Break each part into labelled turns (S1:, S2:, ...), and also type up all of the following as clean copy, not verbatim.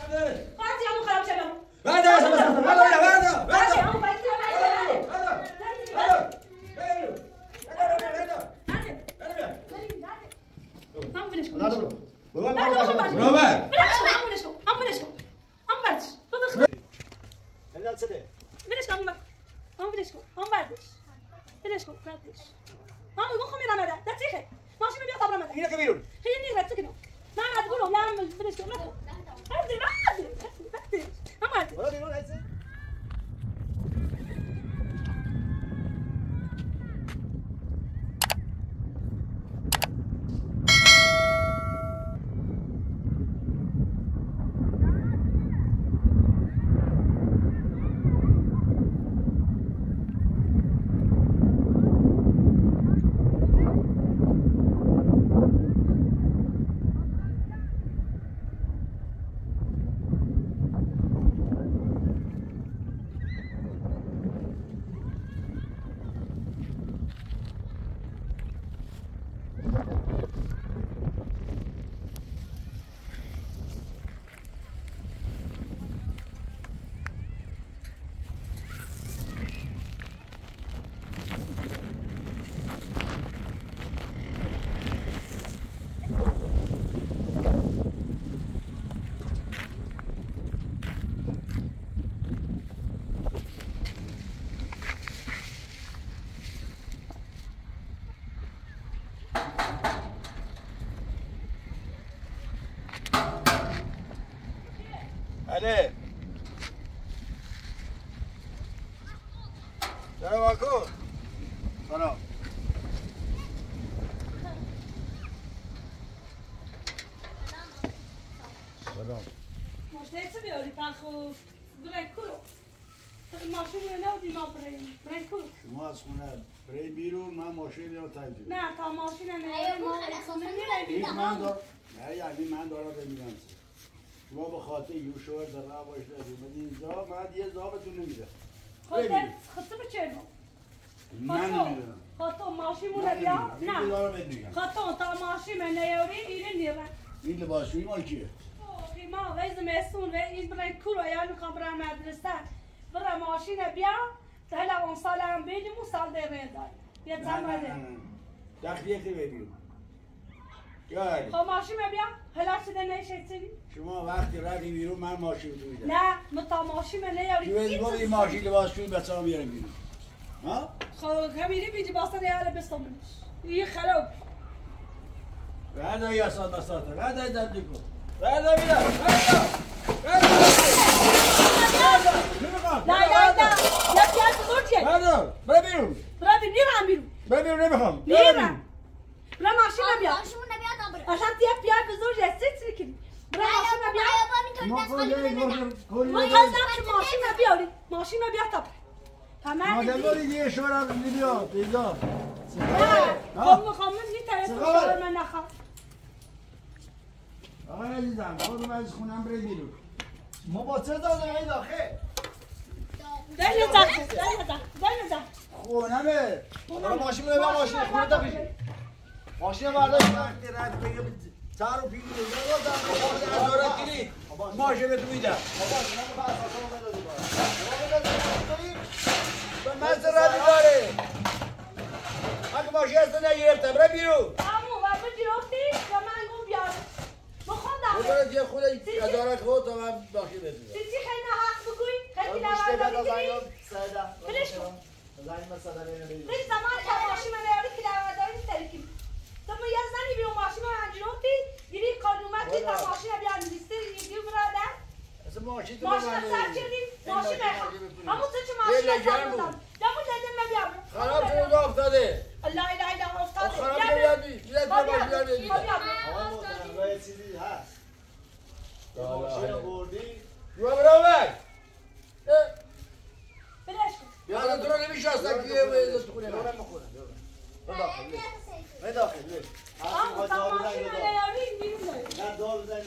S1: خلاص يا ابو خراب شباب
S2: عليه سلام عليكم سلام سلام
S1: مشتاق بیاری تاخو برای کلو ماشین نودی ما برای کلو
S2: شما از خونه برای بیرون من ماشین رو تایید
S1: نه تا ماشین نه ما
S2: این من دارم نه یعنی من دارم بمیرم شما به خاطر یوشور در راه باش اومدید اینجا من یه ضابطتون نمیدم
S1: خودت بچه
S2: من نمیدونم
S1: خاطر ماشین مونه بیا نه خاطر تا ماشین نیاری ایران نیرن
S2: این لباسشویی مال کیه؟
S1: ما ویز مسون و این برای کورو یا میخوام برای مدرسه برای ماشین بیا تا هلا اون سال هم بیدیم و سال دیگه داری بیا زمانه
S2: دخلیه که ببین
S1: خب ماشین بیا هلا شده نیشه چی؟
S2: شما وقتی رفتی بیرون من ماشین تو میدم
S1: نه متا ماشین نیاری
S2: چی بگی این ماشین لباسشویی بچه ها میارم بیرون ها؟
S1: خب همیری بیدی باسته یاله بستمونش این خراب
S2: بعد یا سال مساته بعد دادی کو بعد میرم بعد
S1: نه یا پیاز بزرگه
S2: برو بیرون
S1: نیرم بیرون
S2: بیرون نمیخوام
S1: نیرم برای ماشین بیا
S3: ماشین نبیاد آبر
S1: اصلا تیه پیاز بزرگه چی کنی برای ماشین بیا ما قصدم که ماشین بیاری ماشین بیا تا تمام
S2: مادر یه شورا بیا دیگه
S1: خب میخوام نیتره شور من نخوام
S2: آقا عزیزم برو از خونم بری بیرون
S4: ما با چه دادم این داخل
S1: دل
S2: خونمه
S4: برو ماشین رو ببر ماشین خونه تا بشی ماشین برداشت
S2: وقتی رد بگه سر و پیلی بزن داره کلید ماشین تو میدم به من ردی داره اگه ماشین هست نگرفتم برای بیرون
S1: امو و بگیرفتی و من گم بیارم بخوندم
S2: ببرد یه خود ادارت خود تا من باقی بدونم
S1: چیزی خیلی حق بگوی خیلی نورداری کنی بلش کن خیلی زمان که ماشین من نیاری که نورداری نیستاری کنی تو ما یه زنی بیرون ماشین من انجلوتی گیری کانومتی تا ماشین بیان نیستی یکیو برادر
S2: ماشین
S1: سر چردیم ماشین بخوام همون تو چه ماشین سر بودم دمون دیدن نبیام
S2: خراب شده افتاده
S1: الله اله اله افتاده
S2: خراب شده بیاد ماشین
S4: آقا یه چیزی هست ماشین بردی
S2: رو برابر
S1: بلش کن
S2: یادم تو رو نمیشستم که تو خونه
S4: دورم میخورم به داخل بیش
S1: آمو تا ماشین نیاری بیرون داری
S4: نه دار بزنید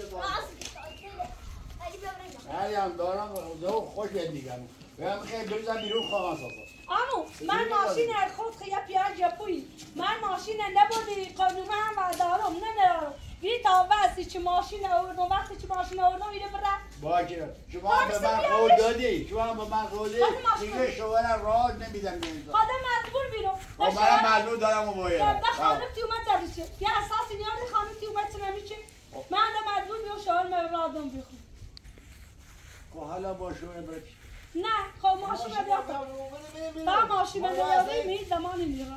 S2: مریم دارم خوش بهت میگم بهم خیلی بریزم بیرون خواه اساسا
S1: آمو من ماشین خود خیلی پیاز جپوی من ماشین نبودی قانون هم و دارم نه گیری تا وقتی چه ماشین آوردم وقتی چه ماشین آوردم میره برم
S2: باشه شما به من قول دادی شما به من قول دادی دیگه شوهرم راه نمیدم به اینجا
S1: خدا مجبور بیرو
S2: خب منم مجبور دارم و باید
S1: به خانم تی اومد جدیشه یه اساسی نیاز خانم تی اومد چه نمیشه من هم مجبور بیرو شوهر من را آدم بیخون
S2: خب حالا با شوهر برد
S1: نه خب ماشین رو بیاد با ماشین رو بیاد می زمانی میرم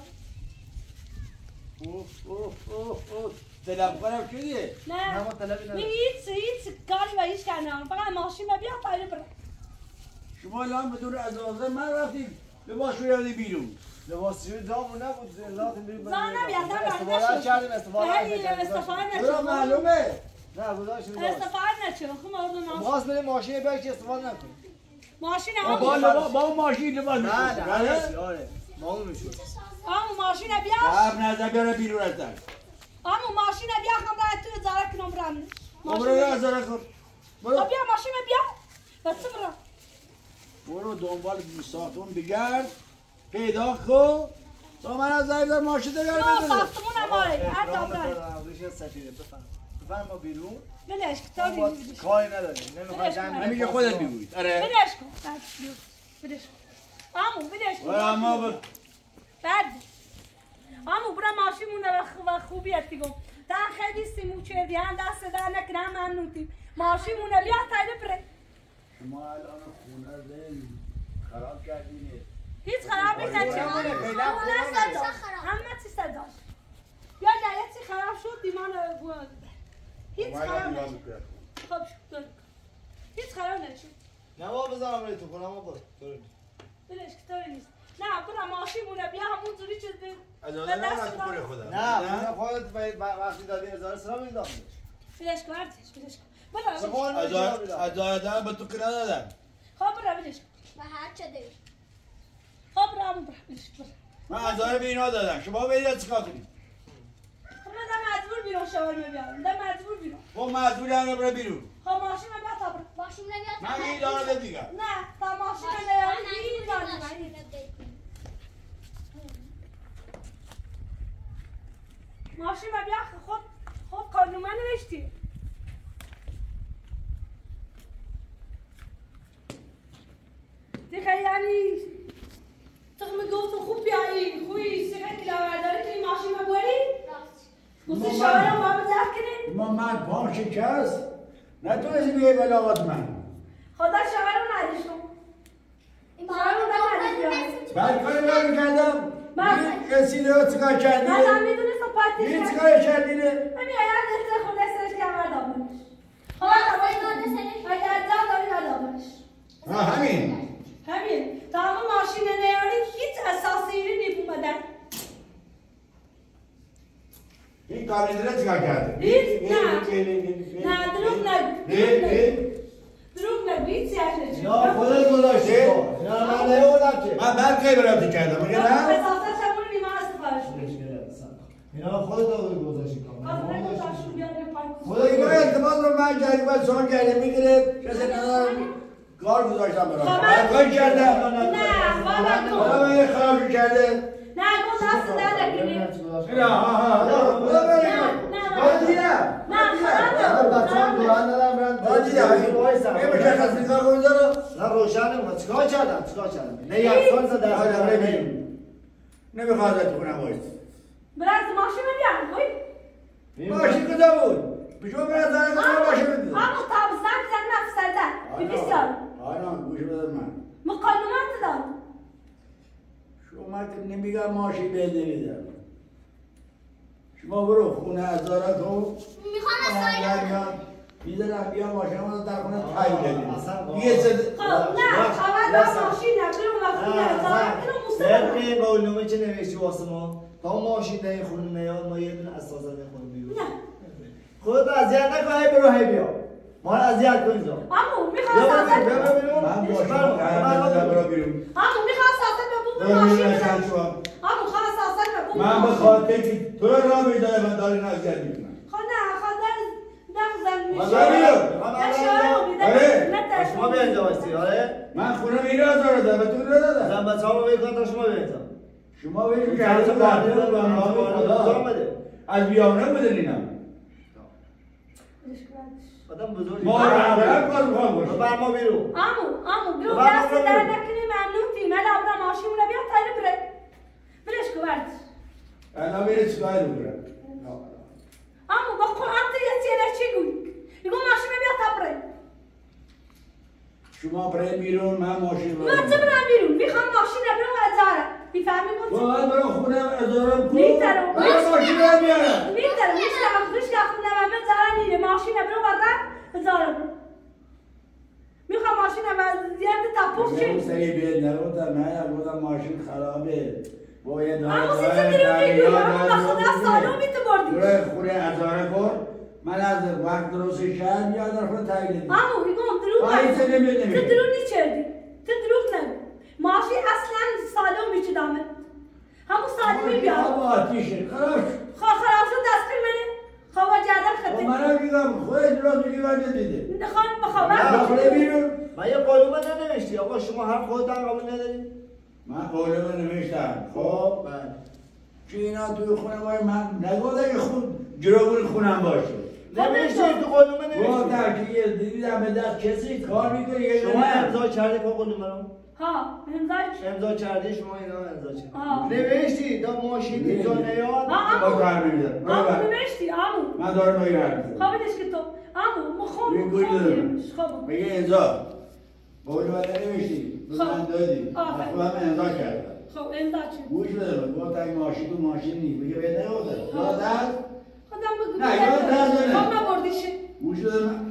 S2: اوه دلم کنم شدی؟
S1: نه می هیچ کاری و هیچ کنم فقط ماشین رو بیاد تایره برم
S2: شما الان بدون اجازه من رفتید لباس رو یادی بیرون
S4: لباس شوی دامون نبود زنداتون بریم
S1: زن نبیاد
S4: استفاده کردیم
S1: استفاده
S4: چرا معلومه نه گذاشت
S1: استفاده نچه خب ما
S4: باز بریم ماشین بیاید که استفاده نکنیم
S1: ماشین
S2: با ماشین لباس
S4: نه آره معلوم میشه
S1: آمو ماشین بیا
S2: صاحب نظر بیاره بیرون ازش
S1: آمو ماشین بیا خم راحت تو زارا کنم برام
S2: برو یا زارا کن برو
S1: بیا ماشین بیا بس برو
S2: برو دنبال ساختمون بگرد پیدا کن تا من از زایدار ماشین دیگر
S1: نه
S2: بدونم
S1: ساختمون ماره هر دابرای
S4: ریشه سفیده بفهم ما بیرون
S1: بلش کتاری
S4: کاری نداریم نمیخوای جمع
S2: نمیگه خودت بگوید آره
S1: بلش کن بلش کن آمو بلش کن
S2: اما
S1: بعد آمو برا ماشینمون و خوبی اتیگم تا خیلی سیمو چردی هم دست در نکنم ممنونتی ماشینمون بیا تایده بره
S2: ما الان خونه زن خراب کردیم
S1: هیچ خراب نکردی همه چی صداش یا جایت چی خراب شد دیمان بود هیچ خراب نشد خب شد هیچ خراب نشد
S4: نه ما بذارم روی تو خونه ما برو
S1: بلش کتاری نیست نه برا ماشینمونه بیا همون جوری چیز بیم
S2: اجازه نمونه تو پول خودم
S4: نه خودت وقتی دادی هزار سلام این داخلش
S1: بلش کن بلش کن برا
S2: اجازه دارم به تو که ندادم
S1: خب برا بلش کن
S3: و هر چه دیگه
S1: خب برا همون برا بلش کن
S2: من اجازه به اینا دادم شما برید چیکار کنید
S1: خب من در مجبور بیرون شاورما بیارم در مجبور بیرون
S2: خب مجبوری هم برو بیرون
S1: خب ماشین رو بیا تا برو
S3: ماشین نمیاد
S2: من این دارم دیگه
S1: نه تا ماشین رو نیاری این داری ماشین رو بیا خود کارنامه نوشتی دیگه یعنی تو میگفت خوب بیایی خوبی سیگار کلاورداری که این ماشین رو بری گفتی شاورما با بزرگ کنی
S2: ما من پام شکست نتونستی بیایی بلاغات من
S1: خدا شاورما ندیش کن
S2: بعد کاری رو میکردم کسی رو چیکار کردی؟
S1: من هم میدونستم پاتیش
S2: این چیکار کردی؟
S1: همین آید دسته خود دستش کمر دابنش اگر جا داری ندابنش همین تا همون ماشین نیاری هیچ اساسیری نیب اومدن
S2: این کامیدره چیکار کرده؟
S1: هیچ نه دروغ نگو هیچ چیزی
S4: نه خودت گذاشتی نه من نیومدم که
S2: من بعد کی برات کردم میگه نه؟
S1: اساسا چمون بیمار استفاده
S4: اینا خودت گذاشتی
S2: خدا اینا اعتماد رو من جریمه سال کرده میگیره کسی ندارم کار گذاشتم برای کار کردم
S1: نه بابا
S2: من خراب کرده
S1: نه گو دست در نکنی
S2: نه
S4: بچه‌ها دوران دادم نه روشن نمیخواد چیکار کردم نه یکسان زد در
S2: نمیخواد تو کنم وایس
S1: برای ماشین بیارم کوی
S2: ماشین کجا بود؟ بشو برای زنه کنم ماشین بود
S1: همون تابستان زن نفسردن بسیار
S2: آنا گوش بده من
S1: مکالمات دارم
S2: شما که نمیگم ماشین بهت نمیدم شما برو خونه هزاره کن
S3: میخوام از سایه
S2: میدارم بیا ماشینمون در خونه تایی بدیم
S1: خب نه اول ماشین بریم و خونه هزاره اینو مستقیم
S4: طبق قولنامه که نوشتی واسه ما تا ماشین در این خونه نیاد ما یه دونه اساسا نخونیم بیرون
S1: نه
S4: خودت اذیت نکن هی برو هی بیا ما رو اذیت کن اینجا
S1: عمو میخوام ساعت
S4: بیا بیرون
S2: من ماشین برو بیرون
S1: عمو میخوام ساعت ببوم ماشین عمو خواهم ساعت ببوم
S2: من به خاطر که تو رو راه میدادم من داری نزدیک میکنم
S1: خب نه خواهدن نخزن میشه
S4: شما بیا اینجا باشی آره
S2: من خونه میراز رو دادم به تو رو دادم
S4: زن بچه ها رو بگید تا شما بیا اینجا
S2: شما بگید که هر خدا از بیامونه بودن اینا
S4: آدم بزرگی.
S2: ما راه کار می‌خوام.
S4: بر ما بیرو.
S1: عمو بیو دست در نکنی ممنون تی من ابرا ماشین رو بیا تایل بره. برش کو ورد.
S2: انا میره چیکار می‌کنم؟
S1: عمو با قرآن تو یه چیه چی گوی؟ میگم ماشین رو بیا تا بره.
S2: شما برای بیرون من ماشین رو.
S1: من چه برم بیرون؟ میخوام ماشین رو برم اجاره. میفهمی گفت؟
S2: باید برای خونه اجاره کنم.
S1: میترم.
S2: من ماشین رو میارم.
S1: میترم. میشتم خوش که خونه من اجاره نیره ماشین رو برم وردن اجاره برم. میخوام ماشین رو زیاد تپوش چی؟
S2: من سری بیاد نبودم من بودم ماشین خرابه. باید
S1: اما سیچه دیرو میگوی اما خدا سالومی تو بردی.
S2: برای خونه اجاره کن. من از وقت درست شهر میاد در خود تایید دید.
S1: عمو میگم دروغ نگو. تو دروغ نیچردی. تو دروغ نگو. ماشین اصلا سالمی چه دامه. همون سالمی بیاد.
S2: آبا آتیشه خراب.
S1: خراب شد دست منه. خواه جردن خطه.
S2: من میگم خودت درست میگی من ندیده.
S1: نخوان بخواه
S2: داخل بیرون.
S4: من یه قانون ننوشتی آقا شما هر خودتان قبول ندارید؟
S2: من قانون نوشتم. خب
S4: بله.
S2: که اینا توی خونه من نگوده که خود جلوی خونم باشه.
S4: نوشتی تو قانون
S2: با
S4: نوشتی؟
S2: در که دیدم به دست کسی کار میکنه
S4: شما امضا کردی با قانون رو؟
S1: ها
S4: امضا کردی شما اینا امضا کردی.
S1: آه.
S4: نوشتی تا ماشین اینجا نیاد.
S2: با کار میمیدم.
S1: عمو نوشتی عمو.
S2: من دارم میگردم.
S1: خواه بدش که تو عمو مخوام خواب
S2: میگه امضا. قانون نوشتی. من دادی. خودم امضا کردم.
S1: خب امضا چی؟
S2: گوش بده با تا ماشین تو ماشین نیست. میگه بهت نگفتم. یادت؟
S1: خودم بگو.
S2: نه یادت نه.
S1: خب نبردیشه.
S2: گوش بده من.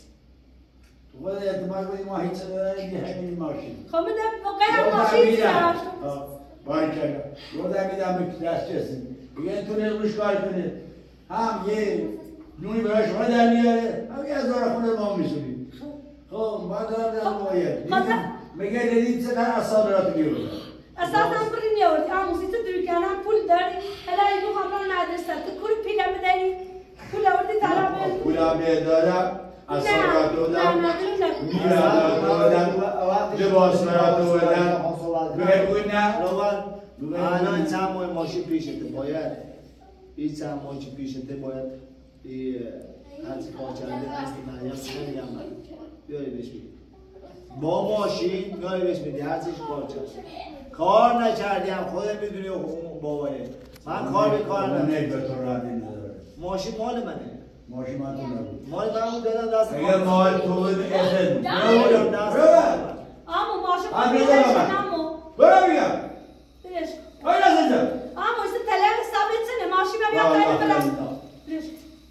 S2: تو خود اعتماد کنی ما هیچ نداریم یه همین ماشین.
S1: خب میدم غیر ماشین چیه؟
S2: باید کرد. گفتم میدم به دست کسی. میگه تو روش کار کنه. هم یه نونی برای شما در میاره. هم یه هزار خونه ما میسونیم. خب ما دارم باید. میگه دیدید چه تن اصادرات میوردن.
S1: اساساً پول نیاوردی. آموزی تو دکانم پول داری. حالا اینو خواهم مدرسه. تو کل پیگم بدهی. پول آوردی طرف.
S2: پول هم دادم. اصادرات دادم. میرادات دادم. لباس برات دادم. بگو نه.
S4: الان چند ماه ماشین پیشته باید این چند ماه پیشته باید این هرچی کار کرده دست من یا سه میگم من بیایی بهش میدی با ماشین بیایی بهش میدی هرچیش کار کرده کار نکردیم خودت میدونی اون بابایه من کار به کار ندارم ماشین مال منه
S2: ماشین من تو نبود
S4: مال من دادم دست
S2: اگر مال تو بود اصد
S4: دادم دست
S1: آمو ماشین
S2: برو میگم
S1: برش
S2: آی نزدم
S1: آمو است تلفن ثابت سنه ماشین بیا تایید برام برش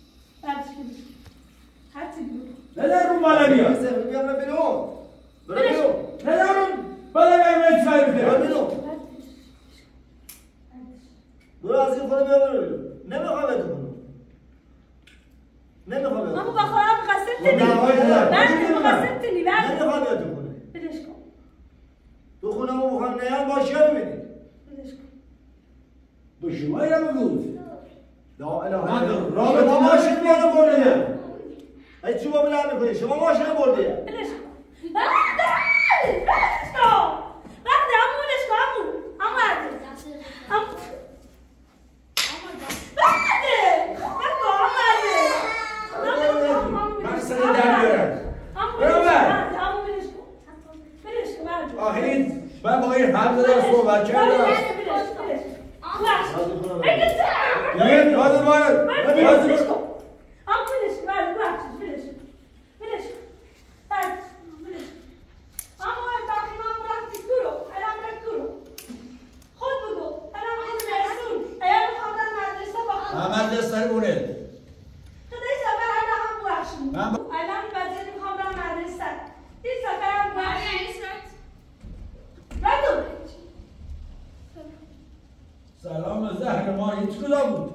S1: هرچی بود
S2: ندارم رو بالا بیا
S4: بیام بیرون
S2: ندارم بالا بیا من چای
S4: بیرون برو از این خونه بیا برو نمیخوام بهتون نمیخوام
S1: آمو با خودم قسم تنی قسم تنی
S4: نمیخوام بهتون کنه
S1: برش کن
S4: تو خونه ما بخوام نیام باشی ها ببینی
S1: برش کن
S2: به شما یا بگو
S4: لا اله
S2: من
S4: رابطه ماشین میارم برده ای چوبا بلند میکنی شما ماشین برده
S1: برش کن برش کن وقتی همو برش کن همو عرده همو
S2: من سر در بیارم برو بر آخرین من با این حرف دارم صحبت کردم یه داده باید من دست سر بونه سلام زهر ما هیچ کجا بود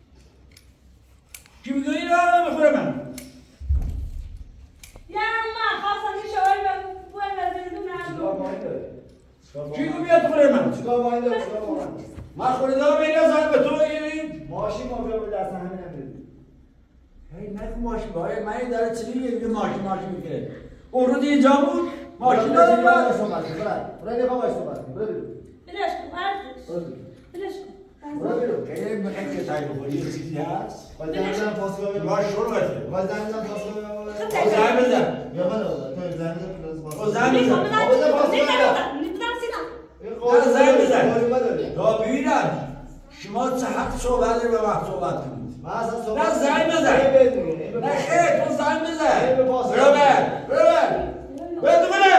S2: کی میگه این را نمیخوره من کی گو بیاد خوره من من خوره دارم این نزد به تو این
S4: ماشین ما بیا به دست همین نمیدی
S2: هی نکن ماشین باید من این داره چلی یه ماشین میگیره اون رو اینجا بود ماشین دارم
S4: برای نگاه باید صحبت کنی برو بیرون برو بیرون
S2: که میخوایم که تایی بخوری یه چیزی هست
S4: باید زنیدم پاسگاه
S2: باید شروع بده
S4: باید زنیدم پاسگاه
S1: تک
S2: زنگ بزن
S4: یا من آدم تو زنگ بزن
S2: زنگ بزن زنگ بزن تا ببینم شما چه حق صحبت رو به وقت صحبت کنید نه زنگ بزن نه خیر تو زنگ بزن برو بر برو کنه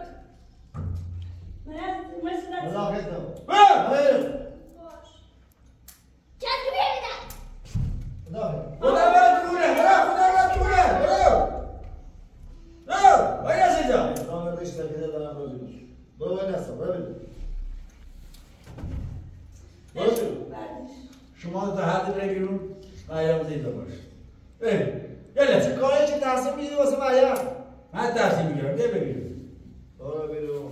S2: شما تا حد بره بیرون مریم زیده باش یالا
S4: چه کاری که تصمیم میگیری واسه مریم
S2: من تصمیم میگیرم بیا ببینم
S4: برو بیرون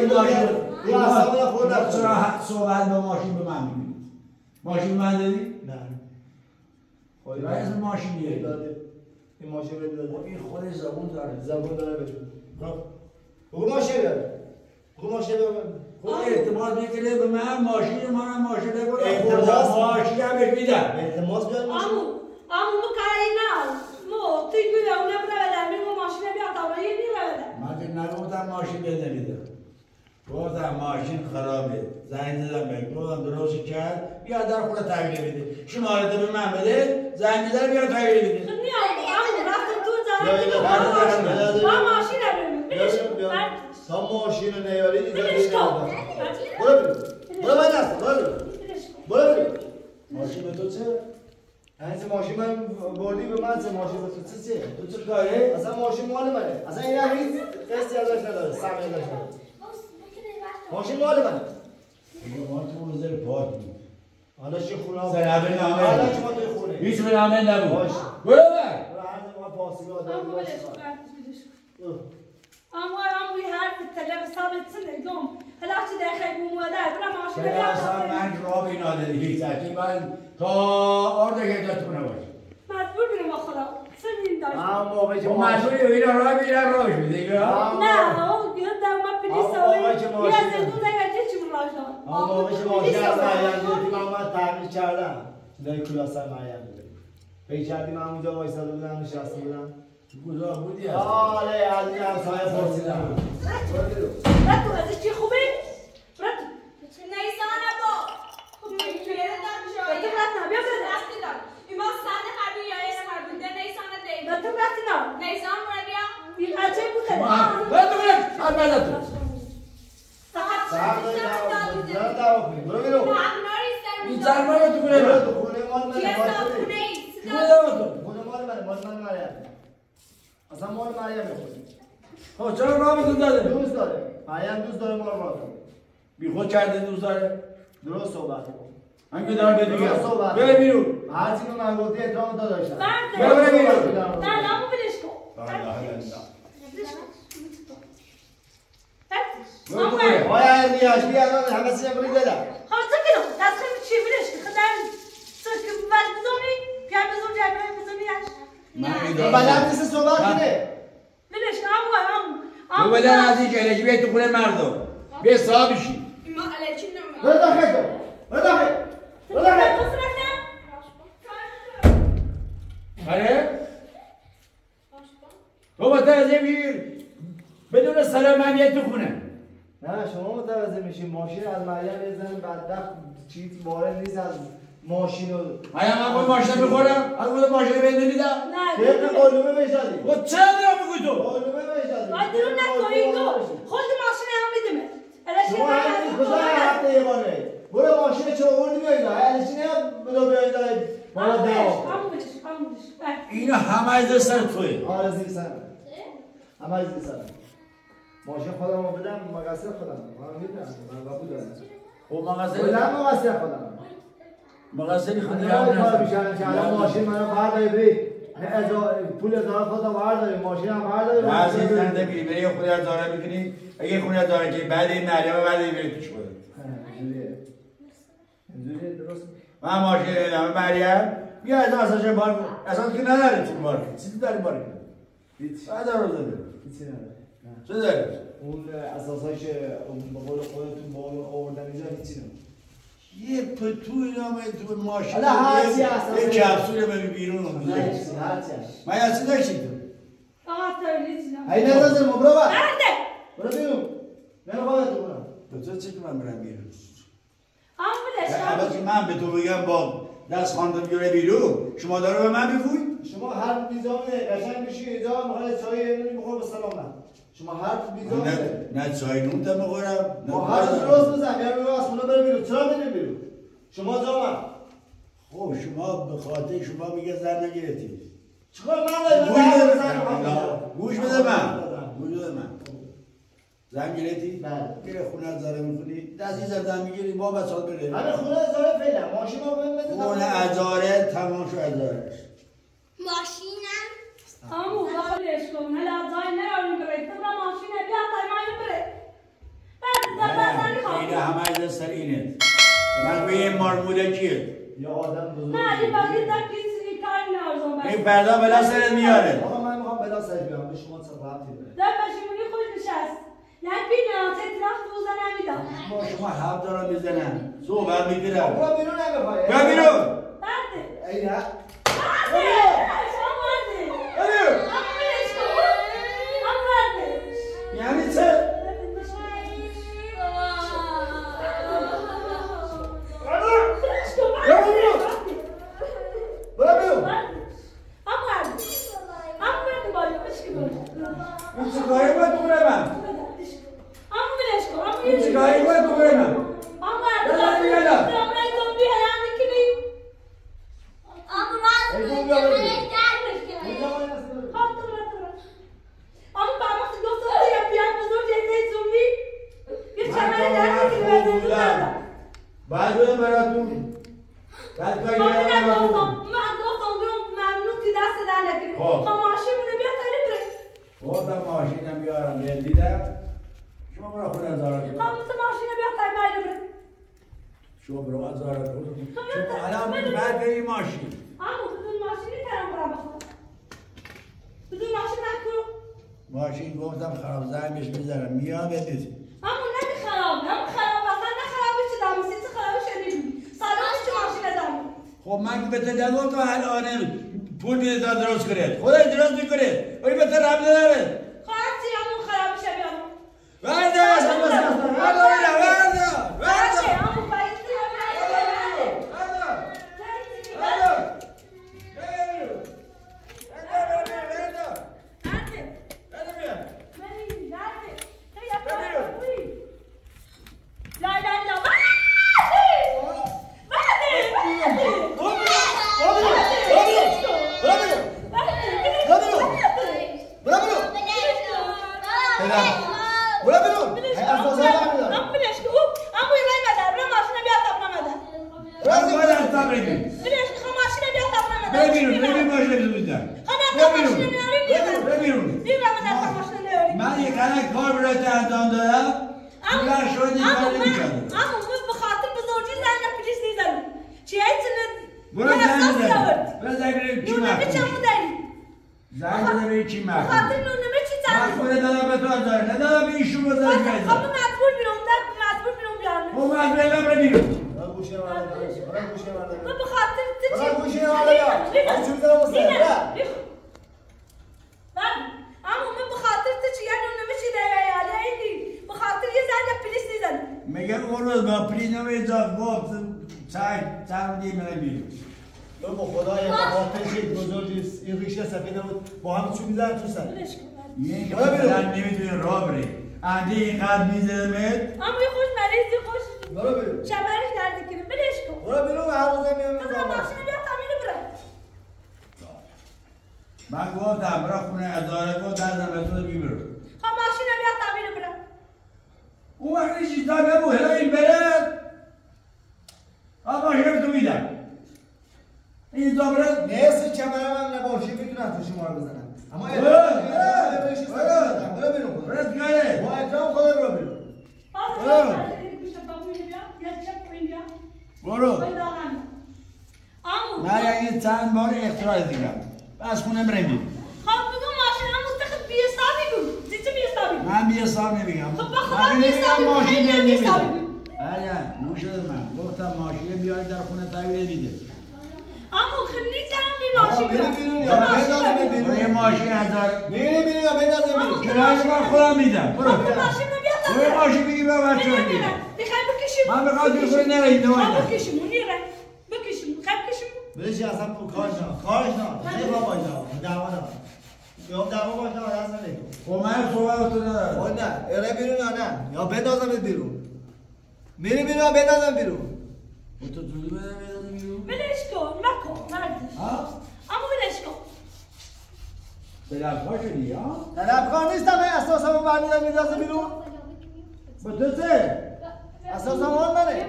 S2: چرا صحبت با ماشین به من میگید ماشین من دادی؟
S4: نه
S2: رئیس ماشین یه
S4: داده این ماشین رو داده
S2: این خودش زبون داره
S4: زبون داره بده بگو ماشین بیاره بگو ماشین بیاره
S2: خود اعتماد میکنه به من ماشین منم ماشین بگو
S4: اعتماد
S2: ماشین هم بهش میدم
S4: اعتماد بیاره ماشین
S1: مو کاری نه مو توی گویا اونه برادر میگو ماشین بیا تا برای برادر
S2: من که نگفتم ماشین بده میدم گفتم ماشین خرابه زنگ زدم بهش گفتم درست کرد بیا در خونه تحویل بده شماره به من بده زنگ میزنم بیا تحویل بده
S1: رفتم تو با ماشین رو
S4: تا ماشین رو نیاری
S1: بلش کن
S4: برو من هستم برو
S2: ماشین به تو چه؟
S4: این ماشین من بردی به من ماشین به تو چه؟
S2: تو چه کاره؟
S4: اصلا ماشین مال منه اصلا این هم هیچ قصدی ازش نداره سمی ازش نداره ماشین مال منه
S2: ما تو رو زیر پاک بود
S4: حالا چی خونه ها
S2: زنبه نامه
S4: حالا چی ما توی خونه
S2: هیچ به نامه نبود
S4: باشه
S2: برو بر
S4: هر ما پاسی آدم
S1: اما حرف تلف ثابت نگم هلا چی داخل بومادر برا ماشین
S2: چرا اصلا من راه بی نادری هیچ من تا آرده که تو نباشی
S1: مجبور بینم با خدا سنین داشت
S4: موقعی که
S2: مجبوری اینا راه میرم راهش میده
S1: نه او بیاد در ما پلیس
S4: موقعی
S1: آوری
S4: که
S1: بیا
S4: ماشین
S1: زندون دیگر چی براش داد
S4: موقعی که ماشین از مریم گرفتی من اومد تعمیر کردم در کلاسر مریم گرفت فکر کردی من اونجا وایساده بودم نشسته بودم
S2: کجا بودی
S4: آره از این همسایه پرسیدم
S1: رتو از چی خوبه؟ رتو
S3: نیسانه با خوب میگیره
S1: رتو رتو بیا بده
S3: رفتی دار ایما سنده قبلی یا یه نفر بوده نیسانه دید
S1: رتو رتو نه
S3: نیسان برای بیا
S1: این بچه بوده
S2: برو برو هر بعد تو
S4: صاحب دعوا کنی برو بیرو
S2: این زرما رو تو کنه
S4: برو تو خونه مال منه خونه مال منه مال من مریم اصلا مال مریم خونه
S2: خب چرا راه بدون داده
S4: دوست داره مریم دوست داره مال ما
S2: بی خود کرده دوست داره
S4: درست صحبت کن
S2: من که دارم به دیگه
S4: درست صحبت
S2: بره بیرون
S4: هر چی که من گفتی احترام تا داشتم
S2: بره بیرون
S1: نه نامو بلش کن
S4: آیا نیاز بیاد همه چیز بری دادم
S1: خواهد بیرون دست کنم چی بلش کن خدای سرکه بلد بزنی پیار بزن جبرای بزنی
S4: بلد نیست صحبت کنه
S1: بلش کن
S2: تو بده از این جهلشی بیای تو خونه مردم بیا صاحب بشی
S3: ایما علیکی نمید
S4: برو داخل تو برو داخل برو داخل
S2: آره؟ تو متوجه میشی بدون سلام من بیای تو خونه
S4: نه شما متوجه میشین ماشین از مریم یه زن بدبخت چیز وارد نیست از ماشین رو
S2: من باید ماشین بخورم؟ از باید ماشین بندونیدم؟
S1: نه
S4: طبق قلومه بهش دادی
S2: خود چه دارم بگوی تو؟
S4: قلومه بهش دادی
S1: باید درون نکنی تو خود ماشین هم میدمه
S4: شما همین کجا هفته یه باره برو ماشین چه آوردی بیایید علیچی نه بدو بیایید بالا دعوا
S2: اینا همه از سر توی
S4: آره زیر سرم همه از زیر سرم ماشین خودم رو بدم مقصر خودم من میدونم من قبول دارم
S2: خب مقصر
S4: بدم مقصر خودم
S2: مقصری خودی
S4: هم کار میشن که الان ماشین منو برداری بری پول ازاره خودم برداری ماشین هم برداری
S2: بعضی زنده بی بری خودی از داره میکنی اگه خونی از داره که بعد این مریم بعد این بری توش بوده
S4: اینجوریه درست
S2: من ماشین ادامه مریم بیا از اصلا بار اصلا که نداره تو بار چیزی داری بار کنه
S4: هیچ
S2: بعد رو داده
S4: هیچی نداره
S2: چه داره؟
S4: اون اساسایش به قول خودتون با اون آوردن اینجا هیچی نداره
S2: یه پتوی نامه تو ماشین
S4: حالا هرچی هست
S2: یه کپسول بری بیرون
S4: هرچی
S2: من یه چی داشتی تو
S1: آقا تولیدیم.
S4: ای نزدم برو با.
S1: برده.
S4: برو بیرون. نمیخواد تو برو.
S2: تو چه که من برم بیرون؟
S1: آمودش.
S2: من به تو بگم با دست خواندم بیاره بیرون شما داره به من بگوی؟
S4: شما حرف بیزامه قشنگ بشی اینجا میخواد چای نونی بخور به سلام. شما حرف بیزامه.
S2: نه چای نون تا بخورم.
S4: ما حرف درست بزن یا میگم از خونه بره بیرون. چرا بره بیرون؟ شما جامه.
S2: خب شما به خاطر شما میگه زن نگرفتید.
S4: چیکار من
S2: گوش بده من. زن گرفتی؟
S4: بله.
S2: میره خونه زاره میخونی دستی زدن میگیری با بسات بره.
S4: همه خونه زاره فعلا ماشین ما بده.
S2: خونه ازاره تمام شو ازارش.
S5: ماشینم
S1: آمو بخوریش کن هلا زای نراریم بره تو را ماشینه بیا تای ماینو بره بعد
S2: اینه همه از سر اینه من به این مارموله کیه
S4: یا آدم بزرگ
S1: نه این باقی در کسی کاری نارزون بره
S2: این فردا بلا سرت میاره
S4: آقا من میخوام بلا سرت بیارم به شما چه ربطی داره
S1: در پشیمونی خوش نشست یک بینه تطرخت روزه نمیدم
S2: با شما حب دارم میزنم صحبت میگیرم
S4: برو بیرون نمیخوای
S2: بیا بیرون
S1: برده
S4: ای نه
S2: یعنی چه؟ این چیکاری باید بکنم من؟ این چیکاری باید بکنم من؟ بعد برم براتون بعد کاری برم خودم ماشینم بیارم دیدم شما برو خود از آرا کنم شما برو از آرا کنم شما الان برد این ماشین ماشین گفتم خراب زنگش میزنم میام بدید خب من به تدگم تو الان پول میده تا درست کنه خودش درست میکنه ولی به تو رب نداره ورده من یک قدر کار برای تو انجام دادم بگرد شاید این کار نمی‌کردم
S1: بخاطر بزرگی زنگ پلیس نیزنم چی هایتونه
S2: برو زنگ بزن برو زنگ بزن کی
S1: نونمه چمو داری
S2: زنگ بزن ببین کی محکوم
S1: بخاطر نونمه چی زنگ
S2: من خود دادم به تو ازاره ندادم به ایشون بزن
S1: خب مجبور بیرون بیارم
S2: خب مجبور برو بیرون
S4: گوشه
S1: من بخاطر اما من بخاطر تو چی نونمه چی داری یاده ایدی بخاطر یه زنگ پلیس نیزنم
S2: میگم اون روز با پلیس نمیزا گفت چند دیگه من بیرون
S4: تو با خدای بخاطر شید بزرگی این ریشه سفیده بود با هم چون میزن تو سر
S2: این که مثلا نمیتونی راه بری اندی اینقدر میزدمت
S1: اما یه خوش مریضی خوش
S4: برو بیرون
S1: شمرش درده کنه بلش کن
S4: برو بیرون هر روزه میام
S1: تو برای ماشین بیا تامینو برم
S2: من گفتم برای خونه اداره کن دردم به تو بیبرو
S1: خب ماشین بیا تامینو برم
S2: اون وقتی چیزا نبو هلا این بره ماشین تو میدم این دامره
S4: نصف کمرم هم نباشی میتونم تو شما رو بزنم اما برو بیرون
S2: برو بیاره
S4: با اکرام خدا برو بیرون
S2: برو من یعنی چند بار اختراع دیدم بس خونه بریم
S1: خب بگو ماشین هم مستخد بیستابی بود چیزی بیستابی بود
S2: من بیستاب نمیگم
S1: خب بخدا بیستابی بود خیلی بیستابی بود
S2: بله نوشد من گفتم ماشین بیاری در خونه تحویل میده
S1: اما خیلی نیستم بی ماشین
S4: بیرون یا
S2: ماشین هزار
S4: میری یا بندازم بیرون.
S2: کرایه من خودم میدم برو
S1: ماشین رو بیاد
S2: برو ماشین بگیر به بچه ها بگیر
S1: میخوای بکشیم
S2: من بخواد بیخوری نرهید
S1: بکشیم نیره بکشیم میخوای بکشیم
S4: بلش اصلا کارش نه نگاه باش دعوا نه یا دعوا باش نه اصلا نگاه
S2: خب من صحبت تو ندارم
S4: او نه اره بیرون یا نه یا بندازمت بیرون میری بیرون یا بندازم بیرون
S2: تو جوری بدم بیرون
S1: ولش کن نکن مردش
S2: ها
S1: اما ولش کن
S2: طلبکار شدی ها
S4: طلبکار نیستم اساسمو برمیدم میندازم بیرون
S2: با تو چه
S4: اساسم آن منه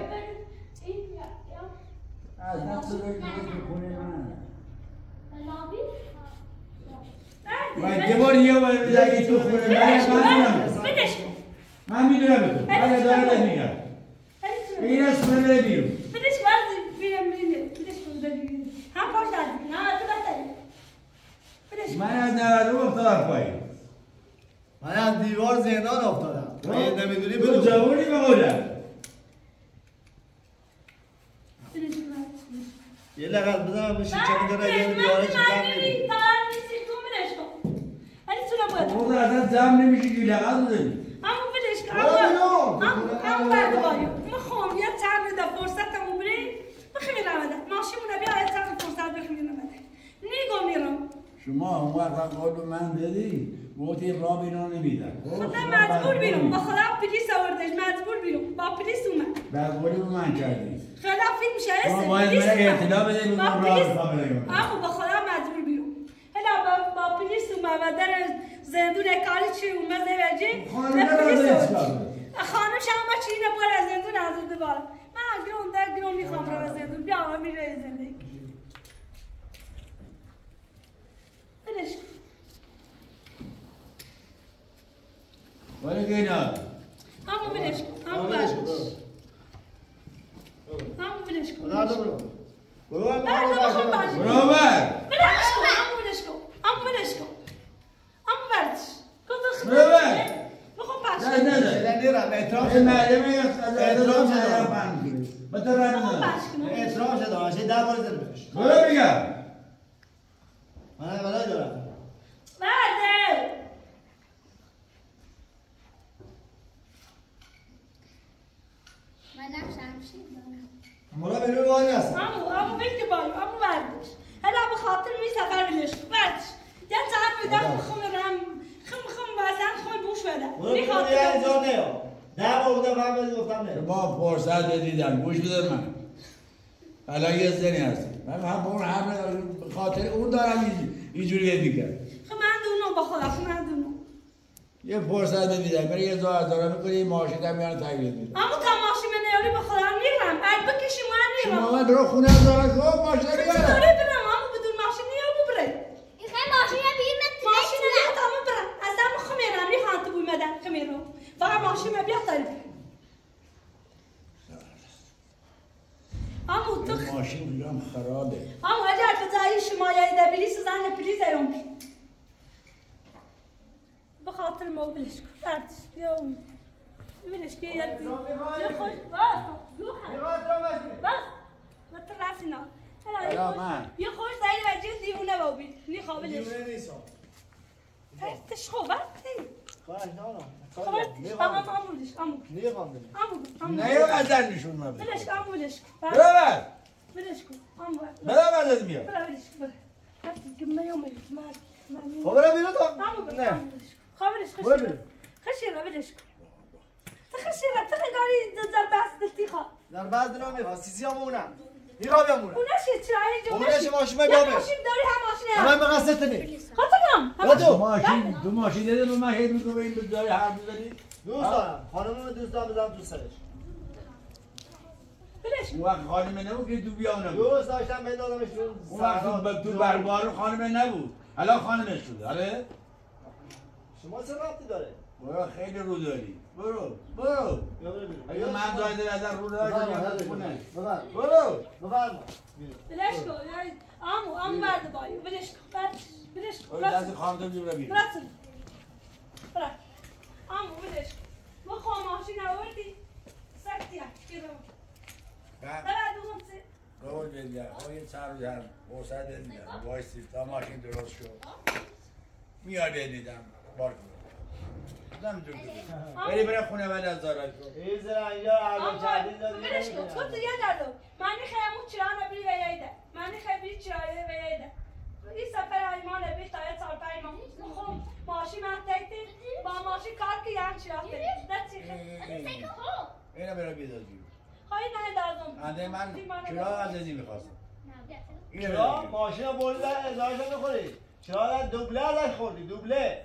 S2: از نفس بگیر که خونه من من یه بار بزنی تو خونه من میدونم تو من اداره نمیگم این از خونه بده بیرون
S1: بدش ورد بیرم بدش بیرم هم پاش دادی نه تو بدش
S2: من از 92 افتادم پایین
S4: من از دیوار زندان افتادم نمیدونی
S2: تو
S4: برو
S2: جوانی به قدرم
S4: یه لغت بزنم بشی چه میدونه یه بیاره چه
S2: خود اصلا زم نمیشه که لغت بزنی
S1: اما بدش اما برد بایم میخوام یه چند ده فرصتمو بریم بخیمی رمده ماشیمونه بیا یه چند فرصت بخیمی رمده نیگو میرم
S2: شما اون وقت قول به من بدی گفتی راه بیرون نمیدن
S1: خدا مجبور بیرم با خدا پلیس آوردش مجبور بیرم با پلیس اومد
S2: برگولی به من کردی
S1: خدا فیلم میشه
S2: شما باید من اطلاع بده به من راه کامل کنم
S1: اما با خدا مجبور بیرم هلا با پلیس اومد و در زندون کاری چی اومد زوجی خانم شما چی نبود از زندون از دوباره من گرون میخوام رو زندون بیا میره زندگی بدش
S2: ولی که اینا
S1: همون بدش همون
S4: بدش
S1: همون بدش کن
S4: برو
S2: برو بر
S1: همون بدش کن همون بردش
S2: برو بر
S1: میخوام پاش
S2: نه
S4: نیرم اعتراف
S2: این معلمه اعتراف شده با تو رنگ
S1: همون
S2: ندارم
S1: پاش کنم
S4: اعتراف شده آشه 10 بار زده بهش
S2: برو میگم
S4: من بلای دارم
S1: برده
S5: منم شمشیر دارم.
S4: مولا بیرون وای هست
S1: همون بگی بایم همون بردش هلا به خاطر می سفر بلش بردش یه چند میدم خم بازن خوی بوش بده
S4: مولا بیرون یه انجام نیا 10 بار بودم فهمید گفتم نه
S2: با فرصت دیدم گوش بده من الان یه زنی هستی من هم خاطر اون دارم اینجوری میگم
S1: خب من دونو با خدا خب من دونو
S2: یه فرصت دیدم برای یه داره میکنه این ماشین هم میان تغییر میده
S1: اما تا ماشین نیاری به خدا میرم بعد بکشی من میرم
S2: شما من برو خونه هم دارم که ماشین
S1: چطوری
S2: بیارم
S1: برم اما بدون ماشین نیارو بره
S5: این خیلی ماشین بیرم
S1: ماشین نیار تا من برم از دم خمیرم میخوام تو بویمدن خمیرم فقط ماشین بیار تا اما تو
S2: ماشین بیرم خرابه
S1: اما اگر بزایی شما یا ایده بلیس زن پلیس ایران به خاطر ما بلش کن بردش بیا اون بلش که یه خوش بس تو رفتی نه یه خوش زایی و جیز دیوونه با بید نیخوابلش
S4: دیونه نیستم
S1: تش خوبتی
S4: خواهش نانم
S1: خوبتی امولش
S4: نیخوام بریم
S2: نه یه غزل نشون من
S1: بلش کن امولش کن
S2: ببر
S1: بلش کن امول
S2: ببر ازت میاد
S1: بلش کن بلش کن میامه
S4: خب برم بیرون تو
S1: نه خبرش خشيرة بدش خشيرة تخيلي در بس دلتيخا
S4: در بعد دینا میخواد سیسی هم اونم میخوام بیامونه
S1: ونشي تراي جو
S4: ونشي ماشین بیامه
S1: ماشین داری هم ماشین
S4: من مقصد نمی
S1: خاطرم
S2: دو ماشین دیده به من هی میگه این داری حرف میزنی
S4: دوست دارم خانمم دوست دارم بزنم تو سرش
S1: بلش
S2: اون وقت خانمه نبود که تو بیانم
S4: دوست داشتم بندازمش
S2: اون وقت تو بربار خانمه نبود الان خانمش شده آره
S4: شما چه ربطی داره
S2: برو خیلی رو داری برو اگه من زایده نظر رو داری برو
S4: بفرما
S1: بلش کن یعنی آمو برد بایی بلش کن بلش کن
S2: دست خانم تو بیرو
S1: برات آمو بلش کن ما خواه ماشین آوردی سکتی هم برد دوم سه
S2: قول بگم یه چند روز هم فرصت دیدم وایسی تا ماشین درست شد میاد دیدم بار دم تو بری برای خونه ولی از دارد
S4: این زرنگا عرض کردی دادی
S1: برش کن تو دیگه دادم من خیامو چرا نبی ویایده من خیلی چرا ویایده این سفر ایمان بی تا یه سال پیمان خب ماشی من تکتی با ماشی کار که یعنی چرا تکتی
S2: اینو برای بیدازی
S1: خواهی نه دادم
S2: انده من چرا از ازی میخواستم
S4: چرا ماشین بولده ازایش میخوری چرا دوبله ازش خوردی دوبله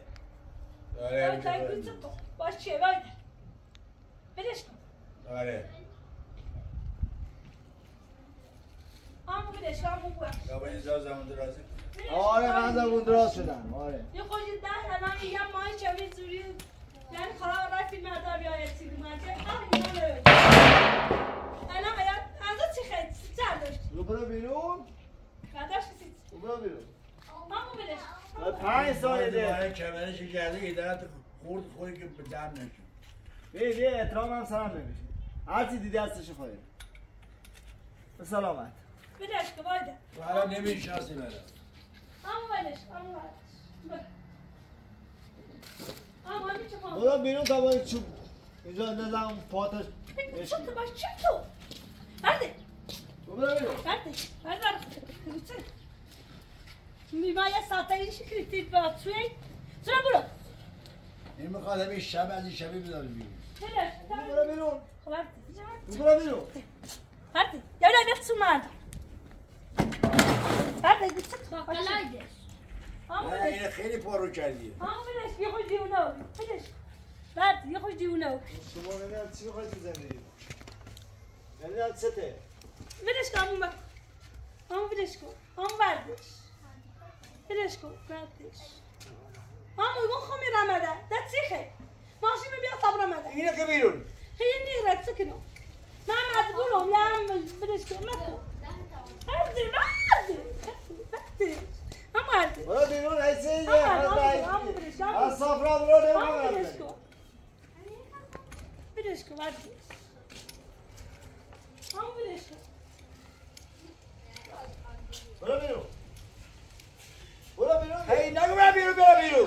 S1: باش چیه باید بدش کن
S2: آره
S1: همون بدش کن همون باید
S2: یا به این زمان درازه
S4: آره من زبون دراز شدم آره
S1: یه خوشی ده الان میگم ماهی چوی زوری یعنی خراب رای فیلم ادار بیاید سیدی منجه الان از چی خیلی چه داشتی؟
S4: رو برو بیرون
S1: نداشتی سید
S4: رو برو بیرون
S1: همون بدش
S4: 5 سال ده
S2: دوباره کمرش کرده یه درد خورد خوری که به دم نشون
S4: بی احترام هم سرم نمیشه هرچی دیدی هستش خواهی به سلامت
S1: بدش که باید
S2: تو الان نمیشناسی برم
S1: همون بدش همون بدش همون همین چه پا
S4: برو بیرون تا باید چوب اینجا نزم پاتش
S1: چه تو باش چه تو برده
S4: برو بیرون
S1: برده میمایه ساعته این شکلی تید با توی چرا برو
S2: این میخواد همین شب از این شبی بدار بیرون
S4: برو بیرون
S1: برده
S4: برو بیرون
S1: برده یا نه نفسو من برده گفت تو
S5: Bakalaides.
S2: نه اینه خیلی پارو کردی
S1: همون بدش یه خوش دیونه بدش برده یه خوش دیونه
S4: شما نمیدونم چی میخواید تو زندگی نمیدونم چته
S1: بدش کن همون برد همون بدش کن همون بردش بدش کن بردش همون ما خواهی رمده ده چیخه ماشین بیا تاب رمده
S2: اینه که بیرون
S1: خیلی نیرد سکنو من مجبورم یا بدش کن نکن برده هم برده
S4: برو بیرون حیثی اینجا
S1: همون بدش کن
S4: از صافرا برو
S1: همون بدش
S4: نمیدونم
S1: کن بدش کن برده همون بدش کن
S4: برو بیرون برو بیرون
S2: هی نگو برم بیرون برم بیرون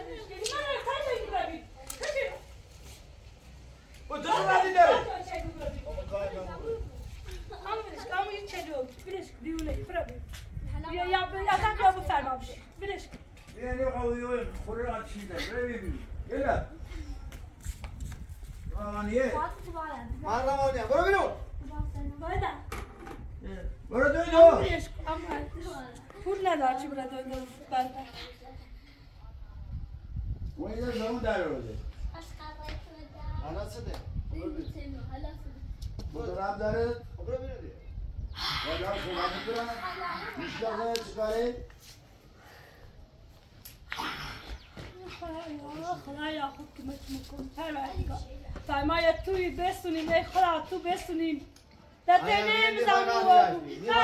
S2: با تو ردی داره بیا نگو خوری را چیزه برم بیرون یلا روانیه
S4: من روانیم برو بیرون
S2: برو دوی دو
S1: پول ندار چی برای دوی دو برده
S2: و اینجا زمان در روزه
S4: حالا چته
S2: مطرم داره
S4: برو بیرون دیگه
S2: باید هم صحبت میکنم میشتاقه چکاره
S1: خدایا خود که مکن پروردگار فرمای توی بسونیم ای خدا تو بسونیم در تنه میزنم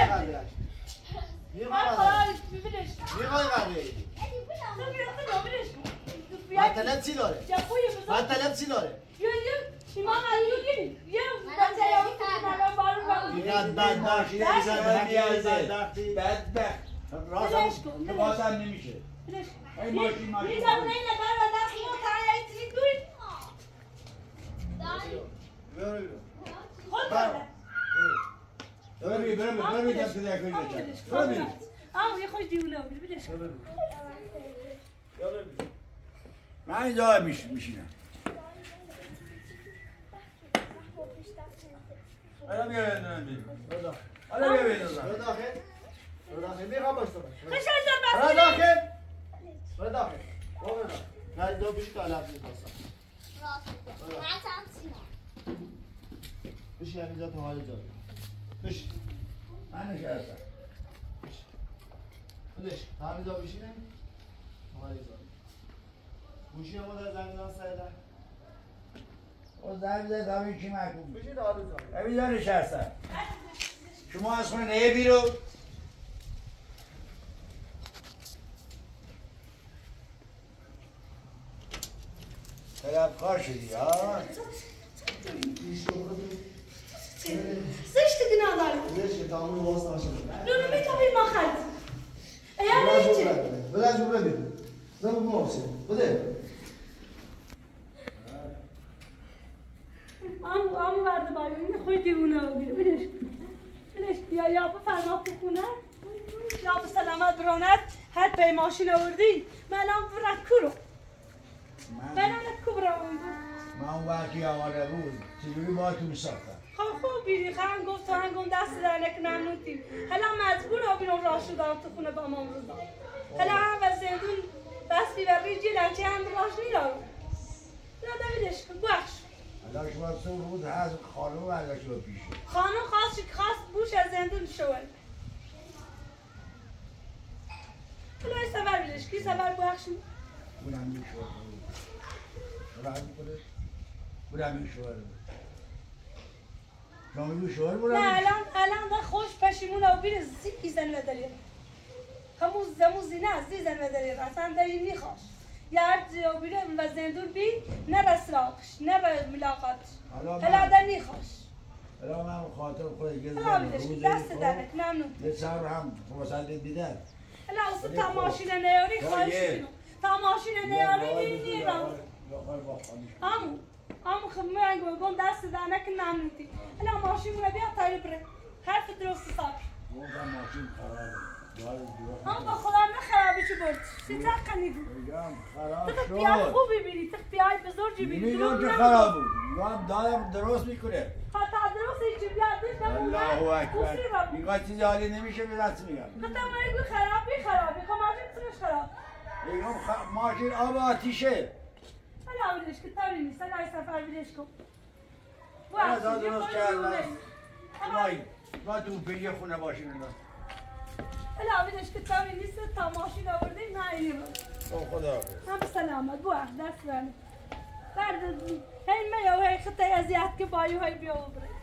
S1: خدای ببینش
S4: میخوای قدری
S1: تو بیا تو ببینش
S4: مطلب چی داره؟
S1: یا خوی بزن
S4: مطلب چی داره؟
S1: یه ایمان علی یه بچه یا تو بارو
S4: اینقدر بدبختی نمیزن بدبختی
S2: بدبخت رازم لباسم نمیشه این ماشین
S1: این زمونه این نفر و دست مو تایی تری دوی
S4: برو بیرون
S1: خود برده
S2: برو بیدم که در کنی برو بیدم
S1: یه خوش دیونه ببینش
S2: من اینجا میشینم حالا بیا بدونم بیرون حالا بیا بدونم
S4: برو داخل برو داخل میخوام باش تو
S1: خشن در
S4: برو
S1: بسیاری
S4: داخل برو داخل برو داخل نه دو بیش طلب میخواستم بشی همینجا تو حال جا بشی
S2: من نشستم
S4: بشی همینجا بشینه حال جا گوشی ما در زمینان سایده
S2: او زمین کی محکوم
S4: بشی در حال جا
S2: همینجا نشستم شما از خونه نه بیرون طلبکار شدی ها
S1: زشت دیگه نداره
S4: بشی تمام واسه نشده
S1: نونو میتونی ما خرد ایا نیچه
S4: بلنج برو بیرون
S2: زب محسن بده
S1: آمو برده باید این خوی دیوونه رو بیره بلش بیا یا بفرما تو خونه یا به سلامت برانت هر پی ماشین آوردی من الان برد کرو برانت کو برام
S2: من اون وقتی آماده بود چجوری با تو میساختم
S1: خوب بیری خواهم گفت تو هنگون دست در نکنم نوتیم حالا مجبور ها بیرون راه شدم تو خونه با ما روزا حالا هم و زندون دستی و ریجی لنچه هم راش نیرارم نه دویدش کن بخش
S2: حالا شما سو بود هست خانم برداشت رو پیشه
S1: خانم خواست بوش از زندون شود حالا ای سفر بیدش کی سفر بخش
S2: اونم میشور بودم میشور شما میشور بودم
S1: نه الان ده خوش پشیمون او بیر زیکی زن و دلیر همون زینه از دی زن و دلیر اصلا دایی میخواش یه او بیره و زندون بی نه رسراقش نه ملاقاتش حالا ده میخواش
S2: حالا من خاطر خود گذارم
S1: حالا بیدش دست درک ممنون
S2: یه سر هم مسلط بیدن
S1: حالا اصلا تا ماشین نیاری خواهش کنم تا ماشین نیاری نیرم همون خب من گفتم دست دانه که نمیتی. الان ماشین رو بیا تایید بره. حرف درست حساب.
S2: گفتم ماشین خرابه.
S1: هم با خدا نخرابی چی بود؟ چی تقنی بود؟
S2: میگم خراب شد.
S1: تو پیاز خوبی بیری، تو پیاز بزرگی بیری.
S2: میگم که خراب بود. میگم دادم درست میکنه.
S1: حتی درست هیچی بیاد دیش نمونه.
S2: الله اکبر. میگم چیزی حالی نمیشه به دست میگم.
S1: گفتم من خرابی. خب ماشین سرش خراب.
S2: میگم ماشین آب آتیشه.
S1: حالا بیدش که تاری نیست. حالا سفر بیدش کن.
S2: حالا درست کردم. ما تو پیش خونه ماشین رو
S1: حالا بیدش که تاری نیست تا ماشین آوردیم نه اینی بود.
S2: خدا
S1: هم سلامت دست برنه. بعد هی میاد هی خطای اذیت که بایو هی بیا ببره.